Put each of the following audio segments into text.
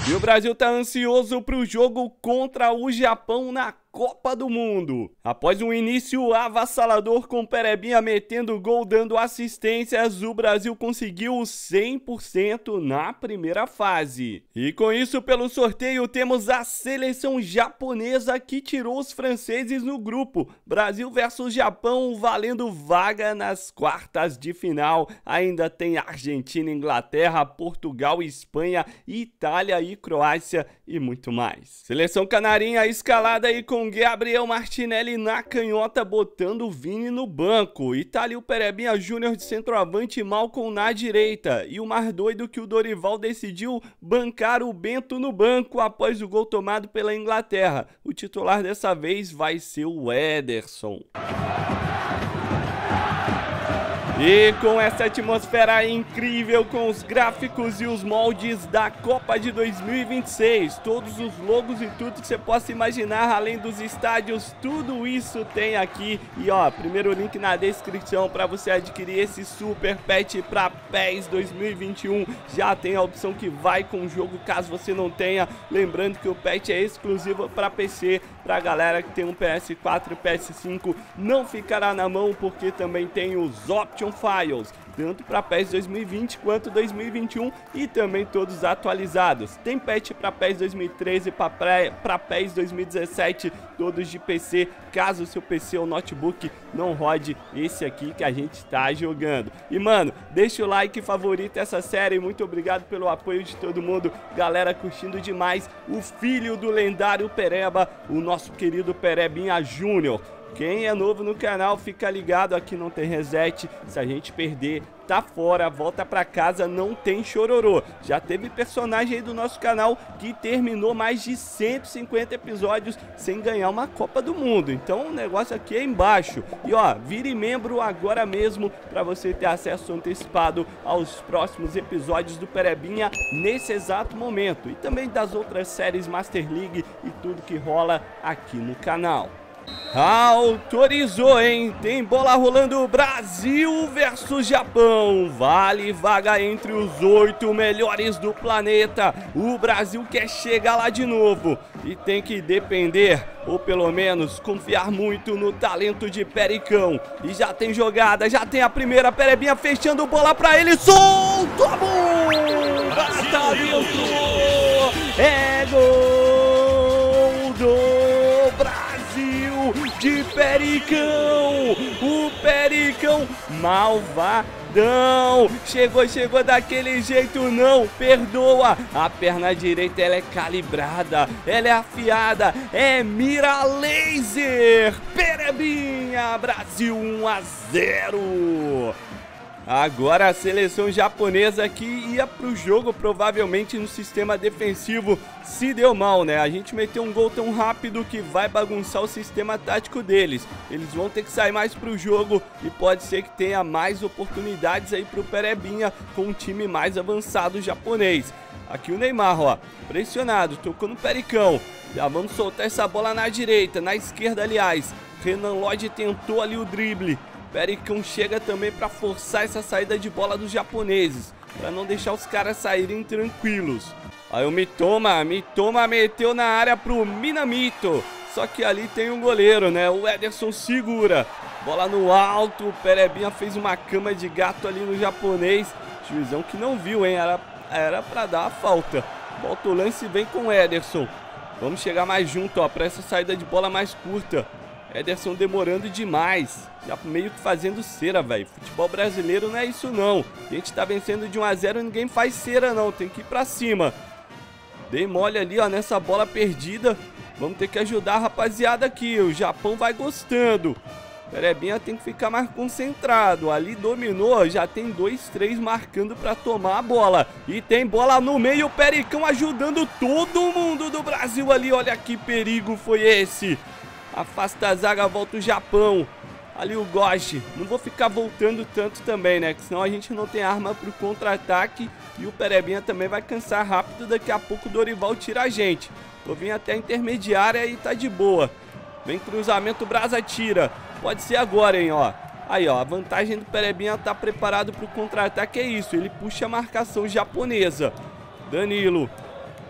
E o Brasil tá ansioso pro jogo contra o Japão na Copa do Mundo. Após um início avassalador com Perebinha metendo gol, dando assistências, o Brasil conseguiu 100% na primeira fase. E com isso, pelo sorteio, temos a seleção japonesa que tirou os franceses no grupo. Brasil versus Japão, valendo vaga nas quartas de final. Ainda tem Argentina, Inglaterra, Portugal, Espanha, Itália e Croácia e muito mais. Seleção canarinha escalada aí com Gabriel Martinelli na canhota, botando o Vini no banco. E tá ali o Perebinha Júnior de centroavante, Malcom na direita. E o mais doido que o Dorival decidiu bancar o Bento no banco após o gol tomado pela Inglaterra. O titular dessa vez vai ser o Ederson. E com essa atmosfera incrível, com os gráficos e os moldes da Copa de 2026, todos os logos e tudo que você possa imaginar, além dos estádios, tudo isso tem aqui. E ó, primeiro link na descrição para você adquirir esse Super Pet para PES 2021. Já tem a opção que vai com o jogo, caso você não tenha. Lembrando que o Pet é exclusivo para PC, para galera que tem um PS4 e PS5 não ficará na mão, porque também tem os Option Files, tanto para PES 2020 quanto 2021 e também todos atualizados. Tem patch para PES 2013, para PES 2017, todos de PC, caso o seu PC ou notebook não rode esse aqui que a gente está jogando. E mano, deixa o like, favorita essa série, muito obrigado pelo apoio de todo mundo, galera curtindo demais o filho do lendário Pereba, o nosso querido Perebinha Júnior. Quem é novo no canal, fica ligado, aqui não tem reset, se a gente perder, tá fora, volta pra casa, não tem chororô. Já teve personagem aí do nosso canal que terminou mais de 150 episódios sem ganhar uma Copa do Mundo, então o negócio aqui é embaixo. E ó, vire membro agora mesmo pra você ter acesso antecipado aos próximos episódios do Perebinha nesse exato momento. E também das outras séries Master League e tudo que rola aqui no canal. Autorizou, hein? Tem bola rolando, Brasil versus Japão. Vale vaga entre os 8 melhores do planeta. O Brasil quer chegar lá de novo e tem que depender, ou pelo menos confiar muito no talento de Pericão. E já tem jogada, já tem a primeira, Perebinha fechando bola pra ele, solta a bomba, tá dentro, é gol do Brasil de Pericão, o Pericão malvadão, chegou daquele jeito, não perdoa, a perna direita ela é calibrada, ela é afiada, é mira laser, Perebinha, Brasil 1-0. Agora a seleção japonesa que ia pro jogo provavelmente no sistema defensivo se deu mal, né? A gente meteu um gol tão rápido que vai bagunçar o sistema tático deles. Eles vão ter que sair mais pro jogo e pode ser que tenha mais oportunidades aí pro Perebinha com um time mais avançado japonês. Aqui o Neymar, ó, pressionado, tocou no Pericão. Já vamos soltar essa bola na direita, na esquerda aliás. Renan Lodge tentou ali o drible. Pericão chega também para forçar essa saída de bola dos japoneses, para não deixar os caras saírem tranquilos. Aí o Mitoma meteu na área pro Minamito, só que ali tem um goleiro, né? O Ederson segura, bola no alto, o Perebinha fez uma cama de gato ali no japonês, juizão que não viu, hein? Era para dar a falta. Volta o lance e vem com o Ederson. Vamos chegar mais junto, ó, para essa saída de bola mais curta. Ederson demorando demais, já meio que fazendo cera, velho. Futebol brasileiro não é isso não. A gente tá vencendo de 1-0 e ninguém faz cera não, tem que ir pra cima. Dei mole ali, ó, nessa bola perdida. Vamos ter que ajudar a rapaziada aqui, o Japão vai gostando. Perebinha tem que ficar mais concentrado, ali dominou, já tem 2, 3 marcando pra tomar a bola. E tem bola no meio, o Pericão ajudando todo mundo do Brasil ali, olha que perigo foi esse. Afasta a zaga, volta o Japão. Ali o Goshi. Não vou ficar voltando tanto também, né? Que senão a gente não tem arma pro contra-ataque. E o Perebinha também vai cansar rápido. Daqui a pouco o Dorival tira a gente. Vou vir até a intermediária e tá de boa. Vem cruzamento, Brasa tira. Pode ser agora, hein, ó. Aí, ó, a vantagem do Perebinha tá preparado pro contra-ataque é isso. Ele puxa a marcação japonesa. Danilo.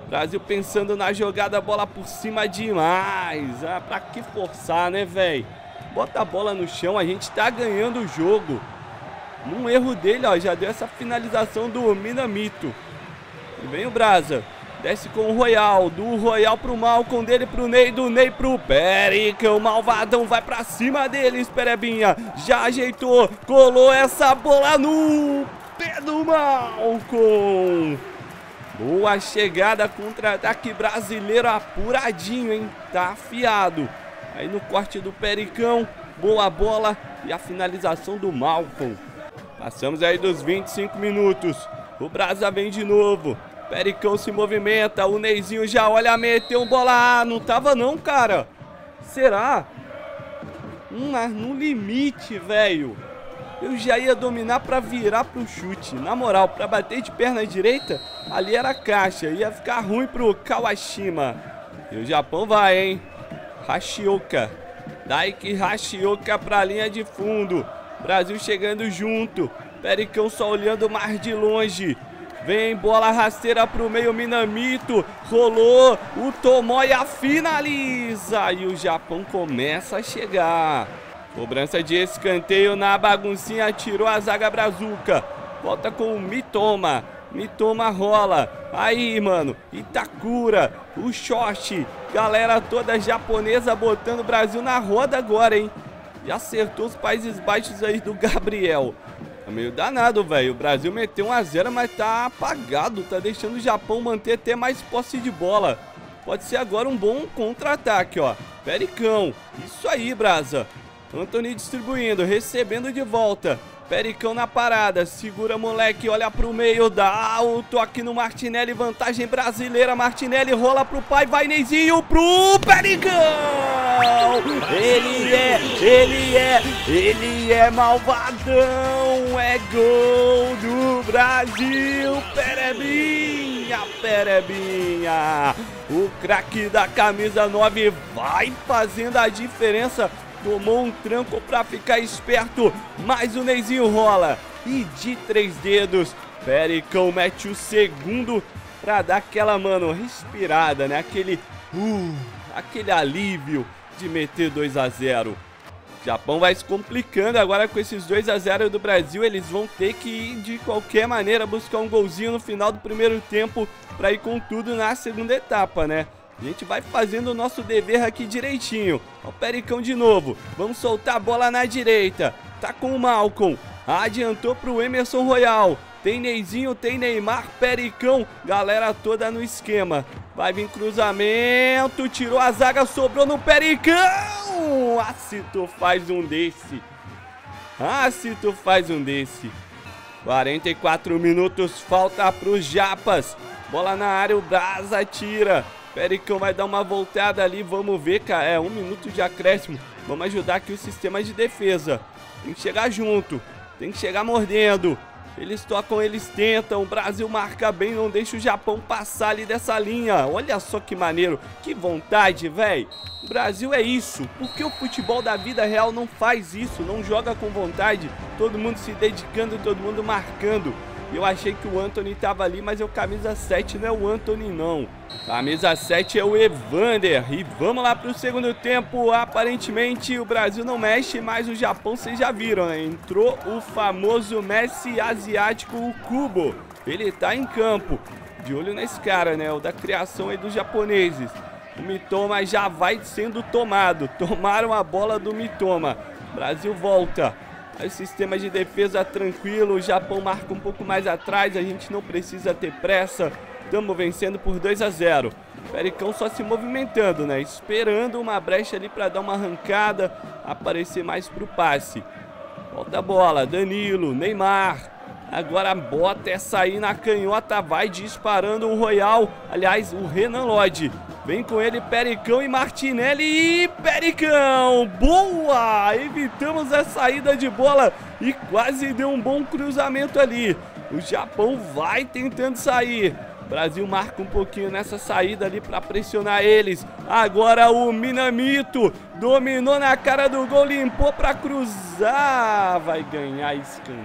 Brasil pensando na jogada, bola por cima demais. Ah, pra que forçar, né, velho? Bota a bola no chão, a gente tá ganhando o jogo. Num erro dele, ó, já deu essa finalização do Minamito. E vem o Brasa. Desce com o Royal, do Royal pro Malcom, dele pro Ney, do Ney pro Pericão, malvadão, vai pra cima deles, Perebinha, já ajeitou, colou essa bola no pé do Malcom. Boa chegada, contra-ataque brasileiro apuradinho, hein, tá afiado. Aí no corte do Pericão, boa bola e a finalização do Malcom. Passamos aí dos 25 minutos, o Brasa vem de novo. Pericão se movimenta, o Neizinho já olha, meteu um bola. Ah, não tava não, cara. Será? No limite, velho. Eu já ia dominar pra virar pro chute. Na moral, pra bater de perna direita, ali era caixa. Ia ficar ruim pro Kawashima. E o Japão vai, hein? Hashioka. Daiki Hashioka pra linha de fundo. Brasil chegando junto. Pericão só olhando mais de longe. Vem, bola rasteira pro meio, Minamito, rolou, o Tomoya finaliza e o Japão começa a chegar. Cobrança de escanteio na baguncinha, tirou a zaga brazuca, volta com o Mitoma, Mitoma rola, aí mano, Itakura, o Shoshi, galera toda japonesa botando o Brasil na roda agora, hein. Já acertou os Países Baixos aí do Gabriel. Tá meio danado, velho. O Brasil meteu 1 a 0, mas tá apagado. Tá deixando o Japão manter até mais posse de bola. Pode ser agora um bom contra-ataque, ó. Pericão. Isso aí, Brasa. Anthony distribuindo, recebendo de volta. Pericão na parada. Segura, moleque. Olha pro meio. Dá o toque no Martinelli. Vantagem brasileira. Martinelli rola pro pai. Vai Neizinho pro Pericão. Ele é malvadão. É gol do Brasil. Perebinha, Perebinha. O craque da camisa 9 vai fazendo a diferença. Tomou um tranco pra ficar esperto, mas o Neizinho rola. E de 3 dedos, Pericão mete o segundo pra dar aquela, mano, respirada, né? Aquele alívio de meter 2 a 0. O Japão vai se complicando agora com esses 2 a 0 do Brasil. Eles vão ter que ir de qualquer maneira buscar um golzinho no final do primeiro tempo pra ir com tudo na segunda etapa, né? A gente vai fazendo o nosso dever aqui direitinho. Ó o Pericão de novo. Vamos soltar a bola na direita. Tá com o Malcom. Adiantou pro Emerson Royal. Tem Neizinho, tem Neymar, Pericão. Galera toda no esquema. Vai vir cruzamento. Tirou a zaga, sobrou no Pericão. Ah, se tu faz um desse. Ah, se tu faz um desse. 44 minutos. Falta pros Japas. Bola na área, o Brasa tira. Pericão vai dar uma voltada ali, vamos ver, cara, é 1 minuto de acréscimo. Vamos ajudar aqui o sistema de defesa. Tem que chegar junto, tem que chegar mordendo. Eles tocam, eles tentam, o Brasil marca bem, não deixa o Japão passar ali dessa linha. Olha só que maneiro, que vontade, velho. O Brasil é isso, porque o futebol da vida real não faz isso, não joga com vontade. Todo mundo se dedicando, todo mundo marcando. Eu achei que o Anthony tava ali, mas é o camisa 7, não é o Anthony não. Camisa 7 é o Evander. E vamos lá pro segundo tempo. Aparentemente o Brasil não mexe, mas o Japão vocês já viram, né? Entrou o famoso Messi asiático, o Kubo. Ele tá em campo. De olho nesse cara, né? O da criação aí dos japoneses. O Mitoma já vai sendo tomado. Tomaram a bola do Mitoma. Brasil volta. Aí o sistema de defesa tranquilo, o Japão marca um pouco mais atrás, a gente não precisa ter pressa. Estamos vencendo por 2 a 0. Pericão só se movimentando, né? Esperando uma brecha ali para dar uma arrancada, aparecer mais pro passe. Volta a bola, Danilo, Neymar. Agora bota essa aí na canhota, vai disparando o Royal. Aliás, o Renan Lodge. Vem com ele, Pericão e Martinelli. E Pericão, boa! Evitamos a saída de bola e quase deu um bom cruzamento ali. O Japão vai tentando sair. O Brasil marca um pouquinho nessa saída ali para pressionar eles. Agora o Minamito dominou na cara do gol, limpou para cruzar. Vai ganhar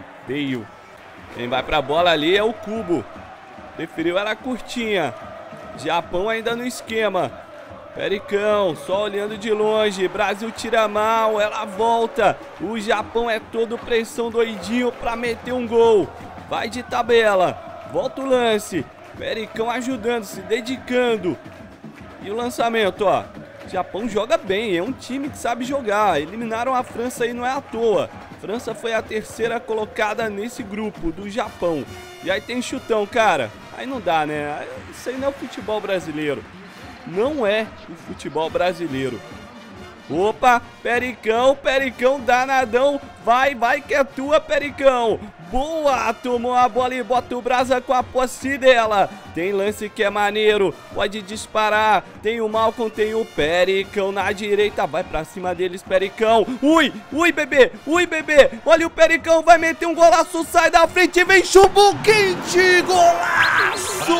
escanteio. Quem vai pra bola ali é o Kubo. Preferiu ela curtinha. Japão ainda no esquema. Pericão, só olhando de longe. Brasil tira mal, ela volta. O Japão é todo pressão doidinho pra meter um gol. Vai de tabela. Volta o lance. Pericão ajudando, se dedicando. E o lançamento, ó. O Japão joga bem, é um time que sabe jogar. Eliminaram a França aí, não é à toa. França foi a terceira colocada nesse grupo do Japão. E aí tem chutão, cara. Aí não dá, né? Isso aí não é o futebol brasileiro. Não é o futebol brasileiro. Opa, Pericão, Pericão danadão. Vai, vai que é tua, Pericão. Boa, tomou a bola e bota o Brasa com a posse dela. Tem lance que é maneiro, pode disparar. Tem o Malcom, tem o Pericão na direita. Vai pra cima deles, Pericão. Ui, ui, bebê, ui, bebê. Olha o Pericão, vai meter um golaço, sai da frente, vem chumbo quente, golaço!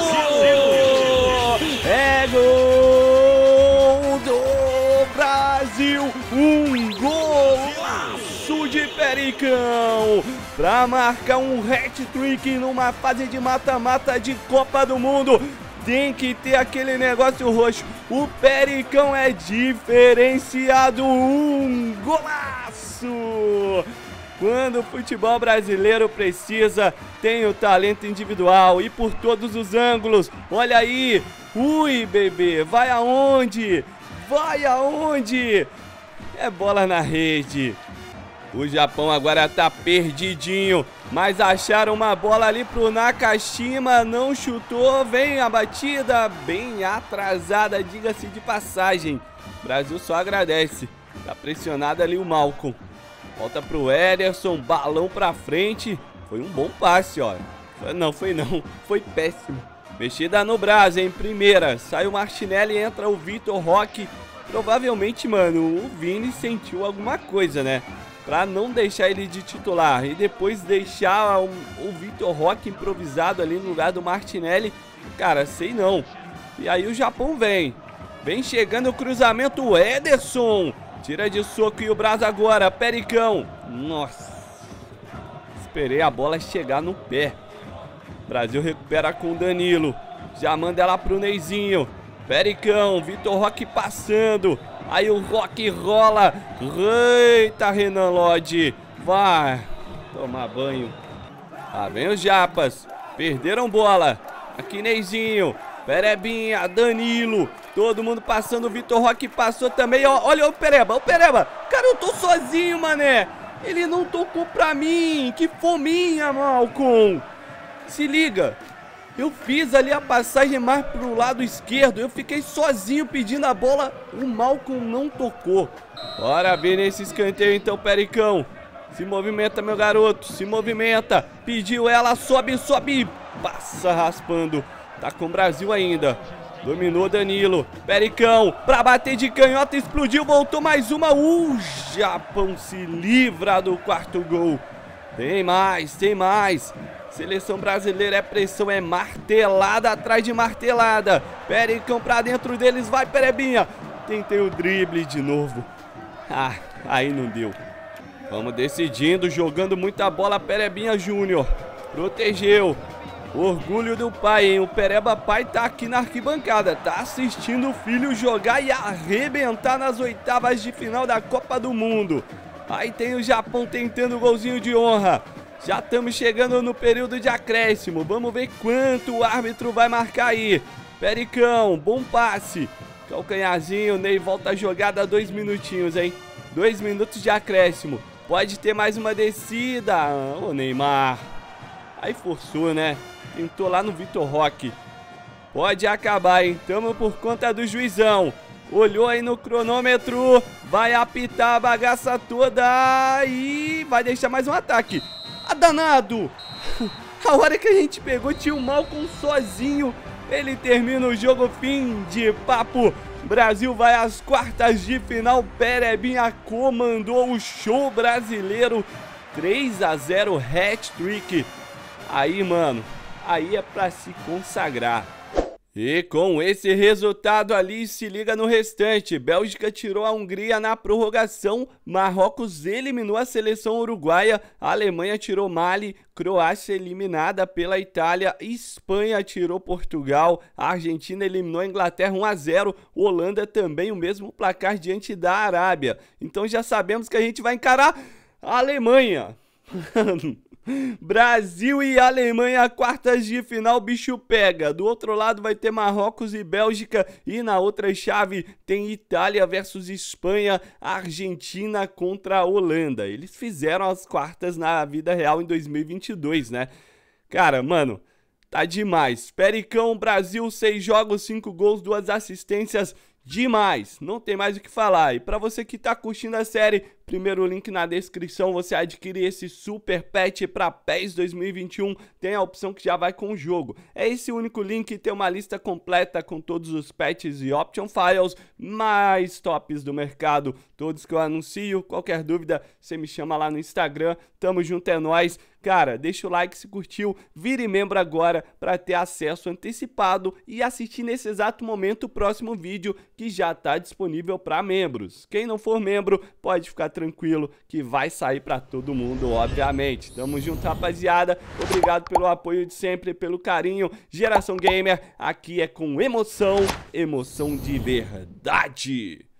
É gol do Brasil, um golaço de Pericão pra marcar um hat-trick numa fase de mata-mata de Copa do Mundo. Tem que ter aquele negócio roxo. O Pericão é diferenciado, um golaço! Quando o futebol brasileiro precisa, tem o talento individual e por todos os ângulos. Olha aí, ui, bebê, vai aonde? Vai aonde? É bola na rede. O Japão agora tá perdidinho, mas acharam uma bola ali pro Nakashima, não chutou, vem a batida, bem atrasada, diga-se de passagem. O Brasil só agradece, tá pressionado ali o Malcom. Volta pro Ederson, balão pra frente, foi um bom passe, ó. Foi péssimo. Mexida no Brasa, em primeira, sai o Martinelli, entra o Vitor Roque. Provavelmente, mano, o Vini sentiu alguma coisa, né? Pra não deixar ele de titular e depois deixar o Vitor Roque improvisado ali no lugar do Martinelli. Cara, sei não. E aí o Japão vem chegando o cruzamento, o Ederson tira de soco e o Brasa agora, Pericão. Nossa, esperei a bola chegar no pé. Brasil recupera com o Danilo, já manda ela pro Neizinho. Pericão, Vitor Roque passando. Aí o Roque rola. Eita, Renan Lodge. Vai tomar banho. Lá vem os japas. Perderam bola. Aqui Neizinho, Perebinha, Danilo. Todo mundo passando. O Vitor Roque passou também. Olha o Pereba, Cara, eu tô sozinho, mané. Ele não tocou pra mim. Que fominha, Malcom. Se liga. Eu fiz ali a passagem mais pro lado esquerdo. Eu fiquei sozinho pedindo a bola. O Malcom não tocou. Bora ver nesse escanteio então, Pericão. Se movimenta, meu garoto. Se movimenta. Pediu ela, sobe, sobe. Passa raspando. Tá com o Brasil ainda. Dominou Danilo. Pericão pra bater de canhota. Explodiu, voltou mais uma. O Japão se livra do quarto gol. Tem mais, tem mais. Seleção brasileira é pressão, é martelada atrás de martelada. Pericão pra dentro deles, vai Perebinha. Tentei o drible de novo. Ah, aí não deu. Vamos decidindo, jogando muita bola, Perebinha Júnior. Protegeu. Orgulho do pai, hein? O Pereba pai tá aqui na arquibancada. Tá assistindo o filho jogar e arrebentar nas oitavas de final da Copa do Mundo. Aí tem o Japão tentando o golzinho de honra. Já estamos chegando no período de acréscimo. Vamos ver quanto o árbitro vai marcar aí. Pericão, bom passe. Calcanharzinho, Ney volta a jogada, 2 minutinhos, hein? 2 minutos de acréscimo. Pode ter mais uma descida. Ô, Neymar. Aí forçou, né? Tentou lá no Vitor Roque. Pode acabar, hein? Tamo por conta do juizão. Olhou aí no cronômetro. Vai apitar a bagaça toda. E vai deixar mais um ataque. Ah, danado! A hora que a gente pegou, tinha o Malcom sozinho. Ele termina o jogo, fim de papo. Brasil vai às quartas de final. Perebinha comandou o show brasileiro. 3-0, hat-trick. Aí, mano, aí é pra se consagrar. E com esse resultado ali, se liga no restante. Bélgica tirou a Hungria na prorrogação, Marrocos eliminou a seleção uruguaia, a Alemanha tirou Mali, Croácia eliminada pela Itália, Espanha tirou Portugal, a Argentina eliminou a Inglaterra 1-0, Holanda também o mesmo placar diante da Arábia. Então já sabemos que a gente vai encarar a Alemanha. Brasil e Alemanha, quartas de final, bicho pega. Do outro lado vai ter Marrocos e Bélgica, e na outra chave tem Itália versus Espanha, Argentina contra a Holanda. Eles fizeram as quartas na vida real em 2022, né? Cara, mano, tá demais. Pericão, Brasil, 6 jogos, 5 gols, 2 assistências. Demais, não tem mais o que falar. E pra você que tá curtindo a série, primeiro link na descrição, você adquire esse super patch pra PES 2021, tem a opção que já vai com o jogo. É esse único link, tem uma lista completa com todos os patches e option files mais tops do mercado, todos que eu anuncio. Qualquer dúvida, você me chama lá no Instagram, tamo junto, é nóis. Cara, deixa o like se curtiu, vire membro agora para ter acesso antecipado e assistir nesse exato momento o próximo vídeo que já tá disponível para membros. Quem não for membro, pode ficar tranquilo que vai sair para todo mundo, obviamente. Tamo junto, rapaziada. Obrigado pelo apoio de sempre, pelo carinho. Geração Gamer, aqui é com emoção, emoção de verdade.